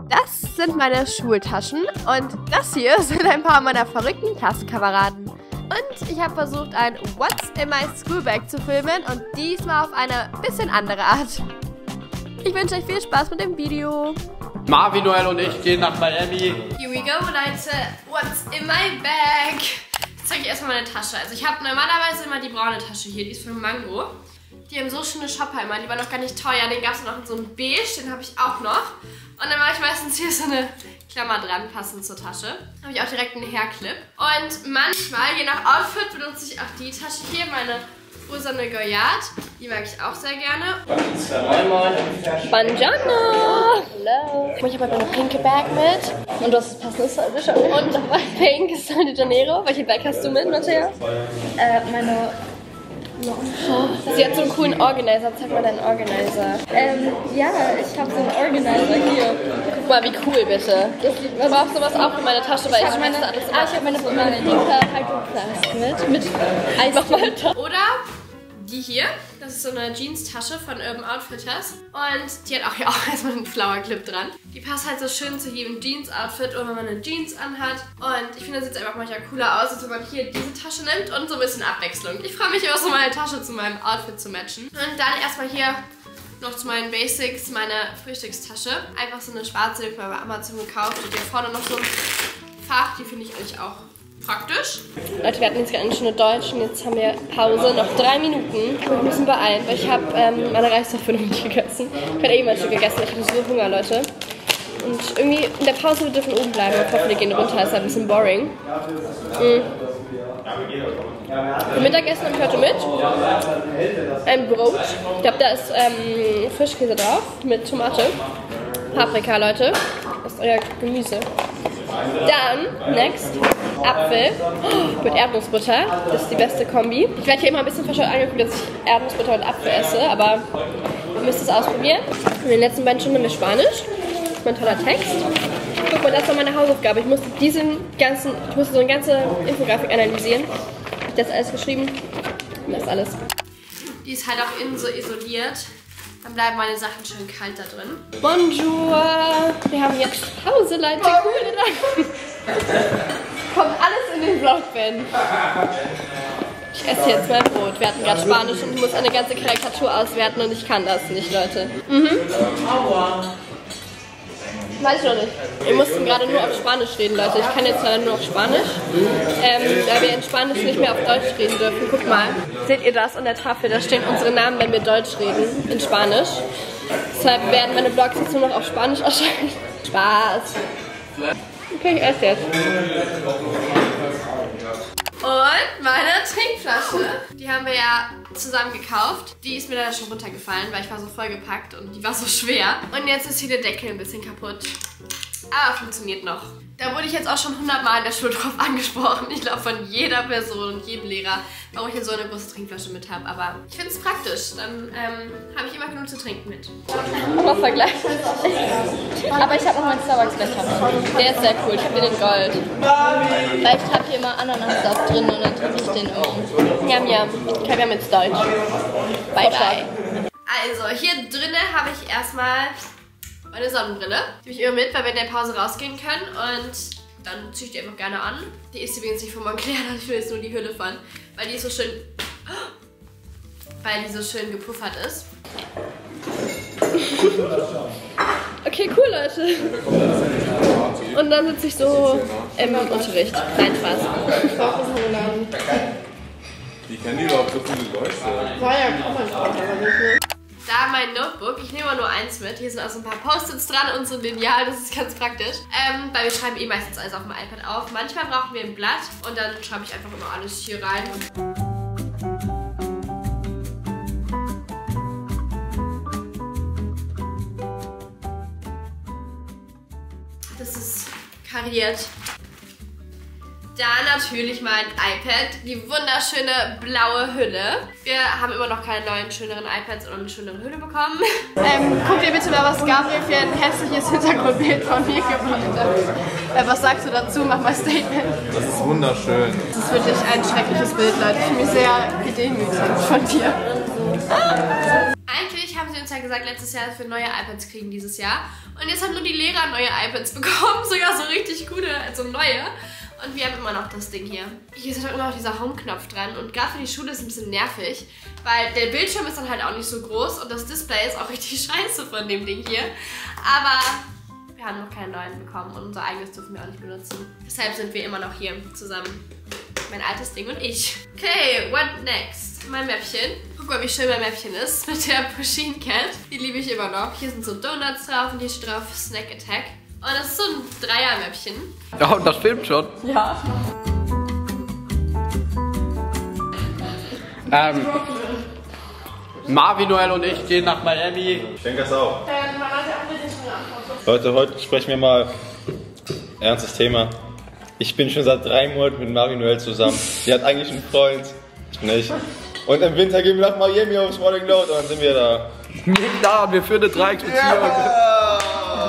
Das sind meine Schultaschen und das hier sind ein paar meiner verrückten Klassenkameraden. Und ich habe versucht, ein What's in my School Bag zu filmen und diesmal auf eine bisschen andere Art. Ich wünsche euch viel Spaß mit dem Video. Marvin, Noel und ich gehen nach Miami. Here we go, Leute. What's in my bag? Jetzt zeige ich erstmal meine Tasche. Also ich habe normalerweise immer die braune Tasche hier, die ist von Mango. Die haben so schöne Shopper immer, die waren noch gar nicht teuer. Den gab es noch in so einem Beige, den habe ich auch noch. Und dann mache ich meistens hier so eine Klammer dran, passend zur Tasche. Habe ich auch direkt einen Hairclip. Und manchmal, je nach Outfit, benutze ich auch die Tasche hier, meine rosane Goyard. Die mag ich auch sehr gerne. Buongiorno! Hello! Ich habe halt meine pinke Bag mit. Und du hast das passende Service. Und dabei Pink ist Sol de Janeiro. Welche Bag hast du mit, Mattea? Meine... Sie hat so einen coolen Organizer. Zeig mal deinen Organizer. Ja, ich habe so einen Organizer hier. Guck mal, wie cool, bitte. Ich brauche sowas auch für meine Tasche, weil ich habe meine linke Haltungsflasche mit Eis. Nochmal da. Oder die hier. Das ist so eine Jeans-Tasche von Urban Outfitters. Und die hat auch hier auch erstmal einen Flower-Clip dran. Die passt halt so schön zu jedem Jeans-Outfit oder wenn man eine Jeans anhat. Und ich finde, das sieht einfach manchmal cooler aus, als wenn man hier diese Tasche nimmt und so ein bisschen Abwechslung. Ich freue mich immer so, meine Tasche zu meinem Outfit zu matchen. Und dann erstmal hier noch zu meinen Basics, meine Frühstückstasche. Einfach so eine schwarze, die habe ich bei Amazon gekauft. Und hier vorne noch so ein Fach, die finde ich eigentlich auch praktisch. Leute, wir hatten jetzt gerade eine Stunde Deutsch und jetzt haben wir Pause, noch 3 Minuten. Wir müssen beeilen, weil ich habe meine Reichserfüllung nicht gegessen. Ich habe eben ein Stück gegessen, ich hatte so Hunger, Leute. Und irgendwie in der Pause wir dürfen oben bleiben. Ich hoffe, wir gehen runter, ist halt ein bisschen boring. Für Mittagessen habe ich heute mit ein Brot. Ich glaube, da ist Frischkäse drauf mit Tomate. Paprika, Leute. Das ist euer Gemüse. Dann, next, Apfel mit Erdnussbutter. Das ist die beste Kombi. Ich werde hier immer ein bisschen verscheuert angeguckt, dass ich Erdnussbutter und Apfel esse, aber ihr müsst es ausprobieren. In den letzten beiden Stunden haben wir Spanisch. Das ist mein toller Text. Guck mal, das war meine Hausaufgabe. Ich musste so eine ganze Infografik analysieren. Ich habe das alles geschrieben und das alles. Die ist halt auch innen so isoliert. Dann bleiben meine Sachen schön kalt da drin. Bonjour! Wir haben jetzt Pause, Leute. Cool. Kommt alles in den Vlog, Ben. Ich esse jetzt mein Brot. Wir hatten gerade Spanisch und ich muss eine ganze Karikatur auswerten und ich kann das nicht, Leute. Weiß ich noch nicht. Wir mussten gerade nur auf Spanisch reden, Leute. Ich kann jetzt leider nur auf Spanisch. Da wir in Spanisch nicht mehr auf Deutsch reden dürfen. Guck mal, seht ihr das an der Tafel? Da stehen unsere Namen, wenn wir Deutsch reden, in Spanisch. Deshalb werden meine Vlogs jetzt nur noch auf Spanisch erscheinen. Spaß. Okay, ich esse jetzt. Und meine Trinkflasche, die haben wir ja zusammen gekauft. Die ist mir leider schon runtergefallen, weil ich war so vollgepackt und die war so schwer. Und jetzt ist hier der Deckel ein bisschen kaputt. Aber funktioniert noch. Da wurde ich jetzt auch schon 100 Mal in der Schule drauf angesprochen. Ich glaube von jeder Person und jedem Lehrer, warum ich hier so eine große Trinkflasche mit habe. Aber ich finde es praktisch. Dann habe ich immer genug zu trinken mit. Mal Vergleich. Aber ich habe noch meinen Starbucks-Becher. Der ist sehr cool. Ich habe den in Gold. Weil ich habe hier immer Ananassaft drin und dann trinke ich den immer. Yum, yum. Okay, wir haben jetzt Deutsch. Bye, bye. Also, hier drinnen habe ich erstmal meine Sonnenbrille. Die nehme ich immer mit, weil wir in der Pause rausgehen können und dann ziehe ich die einfach gerne an. Die ist übrigens nicht von Moncler, ich will jetzt nur die Hülle von, weil die so schön gepuffert ist. Okay, cool, Leute. Und dann sitze ich so im Unterricht. Nein, Spaß. Wie kennen die überhaupt so viele Leute? Da mein Notebook. Ich nehme aber nur eins mit. Hier sind auch so ein paar Post-its dran und so ein Lineal. Das ist ganz praktisch. Weil wir schreiben eh meistens alles auf dem iPad auf. Manchmal brauchen wir ein Blatt und dann schreibe ich einfach immer alles hier rein. Das ist kariert. Da natürlich mein iPad, die wunderschöne blaue Hülle. Wir haben immer noch keine neuen, schöneren iPads oder eine schönere Hülle bekommen. Guck dir bitte mal, was Gabriel für ein hässliches Hintergrundbild von mir gemacht hat. Was sagst du dazu? Mach mal Statement. Das ist wunderschön. Das ist wirklich ein schreckliches Bild, Leute. Ich bin mir sehr gedemütigt von dir. Eigentlich haben sie sie uns ja gesagt letztes Jahr, dass wir neue iPads kriegen dieses Jahr. Und jetzt haben nur die Lehrer neue iPads bekommen, sogar so richtig gute, also neue. Und wir haben immer noch das Ding hier. Hier ist halt immer noch dieser Home-Knopf dran. Und gerade für die Schule ist es ein bisschen nervig, weil der Bildschirm ist dann halt auch nicht so groß und das Display ist auch richtig scheiße von dem Ding hier. Aber wir haben noch keinen neuen bekommen und unser eigenes dürfen wir auch nicht benutzen. Deshalb sind wir immer noch hier zusammen. Mein altes Ding und ich. Okay, what next? Mein Mäppchen. Guck mal, wie schön mein Mäppchen ist mit der Pusheen Cat. Die liebe ich immer noch. Hier sind so Donuts drauf und hier steht drauf Snack Attack. Und das ist so ein Dreier-Mäppchen. Ja, und das filmt schon. Ja. Marvin, Noel und ich gehen nach Miami. Ich denke das auch. Leute, heute sprechen wir mal ernstes Thema. Ich bin schon seit 3 Monaten mit Marvin Noel zusammen. Sie hat eigentlich einen Freund, ich nicht. Und im Winter gehen wir nach Miami aufs Rolling Load und dann sind wir da. Nicht da, wir führen eine Dreiecksbeziehung. Ja.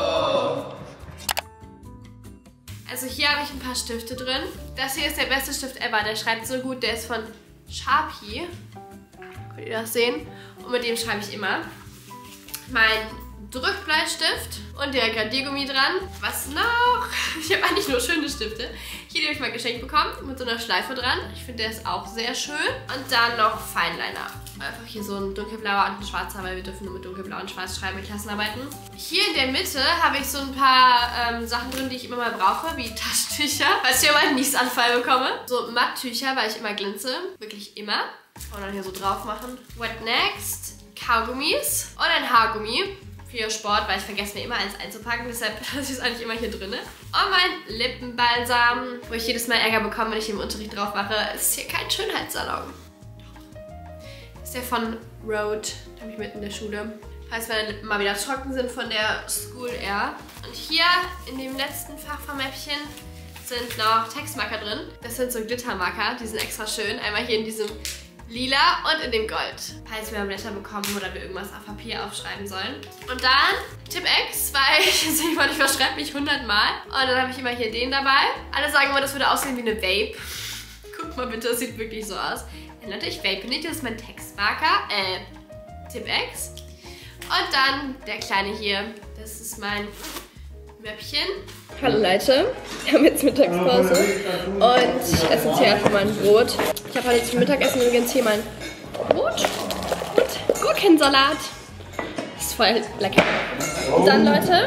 Also hier habe ich ein paar Stifte drin. Das hier ist der beste Stift ever. Der schreibt so gut. Der ist von Sharpie. Könnt ihr das sehen? Und mit dem schreibe ich immer. Mein Drückbleistift und der Gradiergummi dran. Was noch? Ich habe eigentlich nur schöne Stifte. Hier habe ich mal geschenkt bekommen mit so einer Schleife dran. Ich finde, der ist auch sehr schön. Und dann noch Fineliner. Einfach hier so ein dunkelblauer und ein schwarzer, weil wir dürfen nur mit dunkelblau und schwarz schreiben in Klassenarbeiten. Hier in der Mitte habe ich so ein paar Sachen drin, die ich immer mal brauche, wie Taschentücher, falls ich immer einen Niesanfall bekomme. So Matttücher, weil ich immer glänze. Wirklich immer. Und dann hier so drauf machen. What next? Kaugummis und ein Haargummi. Für Sport, weil ich vergesse mir immer eins einzupacken, deshalb ist es eigentlich immer hier drin. Und mein Lippenbalsam, wo ich jedes Mal Ärger bekomme, wenn ich im Unterricht drauf mache. Ist hier kein Schönheitssalon. Ist der von Rode, den habe ich mit in der Schule. Falls meine Lippen mal wieder trocken sind von der School Air. Und hier in dem letzten Fach vom Mäppchen sind noch Textmarker drin. Das sind so Glittermarker, die sind extra schön. Einmal hier in diesem Lila und in dem Gold. Falls wir mal Blätter bekommen oder wir irgendwas auf Papier aufschreiben sollen. Und dann Tipp X, weil ich verschreibe mich 100 Mal. Und dann habe ich immer hier den dabei. Alle sagen immer, das würde aussehen wie eine Vape. Guck mal bitte, das sieht wirklich so aus. Ja, Leute, ich vape nicht, das ist mein Textmarker. Tipp X. Und dann der kleine hier. Das ist mein Mäppchen. Hallo Leute, wir haben jetzt Mittagspause und ich esse jetzt hier einfach mal ein Brot. Ich habe heute zum Mittagessen übrigens hier mein Brot und Gurkensalat. Das ist voll lecker. Und dann, Leute,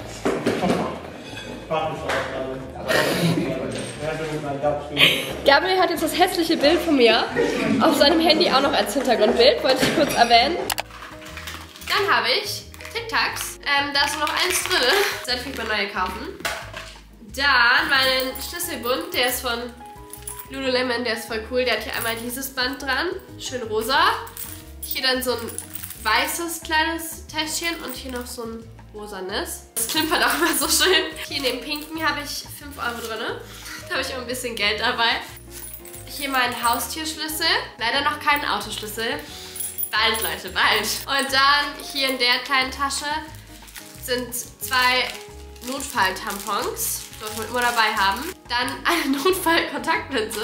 Gabriel hat jetzt das hässliche Bild von mir auf seinem Handy auch noch als Hintergrundbild, wollte ich kurz erwähnen. Dann habe ich Tic Tacs. Da ist nur noch eins drin. Dann kriegt man neue kaufen. Dann meinen Schlüsselbund, der ist von Lululemon, der ist voll cool. Der hat hier einmal dieses Band dran, schön rosa. Hier dann so ein weißes kleines Täschchen und hier noch so ein rosanes. Das klimpert auch immer so schön. Hier in dem pinken habe ich 5 € drin. Da habe ich auch ein bisschen Geld dabei. Hier mein Haustierschlüssel. Leider noch keinen Autoschlüssel. Bald, Leute, bald. Und dann hier in der kleinen Tasche sind 2 Notfalltampons, die wir immer dabei haben. Dann eine Notfallkontaktlinse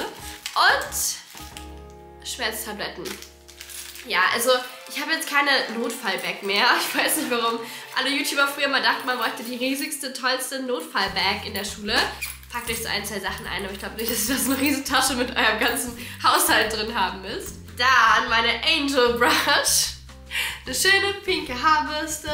und Schmerztabletten. Ja, also ich habe jetzt keine Notfallbag mehr. Ich weiß nicht, warum alle YouTuber früher mal dachten, man bräuchte die riesigste, tollste Notfallbag in der Schule. Packt euch so 1, 2 Sachen ein, aber ich glaube nicht, dass das eine riesige Tasche mit eurem ganzen Haushalt drin haben müsst. Dann meine Angel Brush. Eine schöne pinke Haarbürste.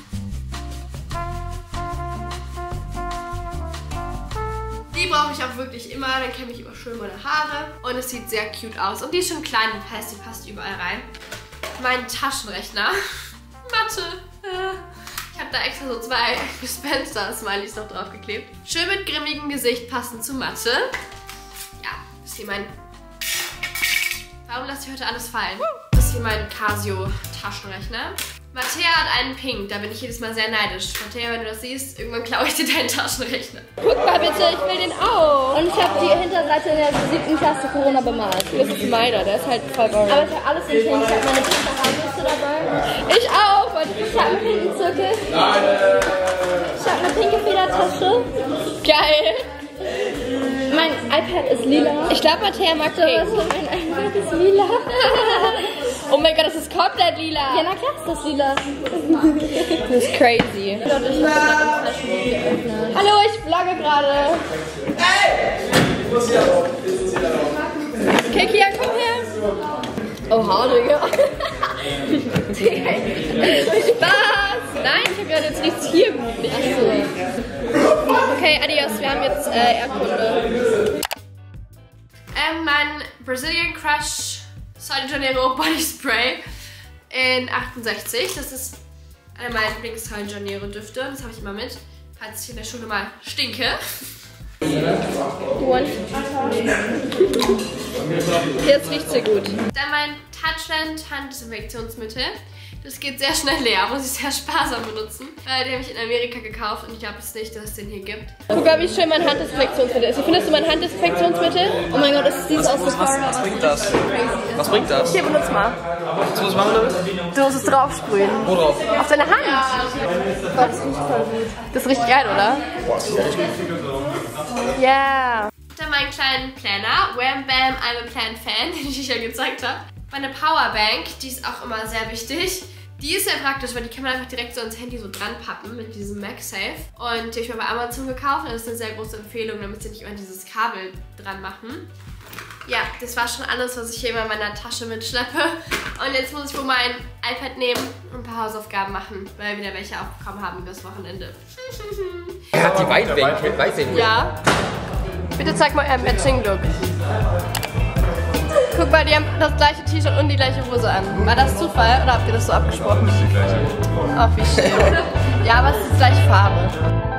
Die brauche ich auch wirklich immer, dann kämme ich immer schön meine Haare. Und es sieht sehr cute aus. Und die ist schon klein, das heißt, die passt überall rein. Mein Taschenrechner. Mathe. Ich habe da extra so 2 Gespenster-Smileys noch draufgeklebt. Schön mit grimmigem Gesicht, passend zu Mathe. Ja, das ist hier mein... Warum lasse ich heute alles fallen? Das ist hier mein Casio-Taschenrechner. Matthäa hat einen Pink, da bin ich jedes Mal sehr neidisch. Matthäa, wenn du das siehst, irgendwann klaue ich dir deinen Taschenrechner. Guck mal bitte, ich will den auch. Und ich habe die Hinterseite in der 7. Klasse Corona bemalt. Das ist meiner, der ist halt voll boring. Aber ich habe alles in Pink. Ich habe meine pinke Haarbürste dabei. Ich auch! Ich habe einen pinken Zirkel. Ich habe eine pinke Federtasche. Geil! Mein iPad ist lila. Ich glaube, Matthäa mag Pink. Mein iPad ist lila. Oh mein Gott, das ist komplett lila. Ja, na klar ist das lila. Das ist crazy. Leute, ich habe gerade ein Flaschenbuch geöffnet. Hallo, ich vlogge gerade. Okay, Kian, komm her. Oha, Digga. Spaß. Nein, ich habe gerade jetzt nichts hier gemütlich. Okay, adios, wir haben jetzt Erdkunde. Mein Brazilian Crush Sol de Janeiro Body Spray in 68. Das ist einer meiner Lieblings-Sol de Janeiro Düfte. Das habe ich immer mit, falls ich in der Schule mal stinke. Jetzt riecht sehr gut. Dann mein Touchland Handdesinfektionsmittel. Das geht sehr schnell leer, muss ich sehr sparsam benutzen. Den habe ich in Amerika gekauft und ich glaube es nicht, dass es den hier gibt. Guck mal, wie schön mein Handdesinfektionsmittel ist. Wie findest du mein Handdesinfektionsmittel? Oh mein Gott, es sieht aus wie Was bringt das? Was bringt das? Hier, benutz mal. Was muss ich machen damit? Du musst es draufsprühen. Wo drauf? Auf deine Hand. Gott, das riecht voll gut. Das ist richtig geil, oder? Ja. Yeah. Dann meinen kleinen Planner. Wham Bam, I'm a Plan Fan, den ich euch ja gezeigt habe. Meine Powerbank, die ist auch immer sehr wichtig. Die ist sehr praktisch, weil die kann man einfach direkt so ans Handy so dran pappen mit diesem MagSafe. Und die habe ich mir bei Amazon gekauft und das ist eine sehr große Empfehlung, damit sie nicht immer dieses Kabel dran machen. Ja, das war schon alles, was ich hier immer in meiner Tasche mitschleppe. Und jetzt muss ich wohl mein iPad nehmen und ein paar Hausaufgaben machen, weil wir wieder welche aufbekommen haben übers Wochenende. Er hat die Weitwinkel. Ja. Bitte zeig mal euren Matching-Look. Guck mal, die haben das gleiche T-Shirt und die gleiche Hose an. War das Zufall oder habt ihr das so abgesprochen? Ach, wie schön. Ja, aber es ist die gleiche Farbe.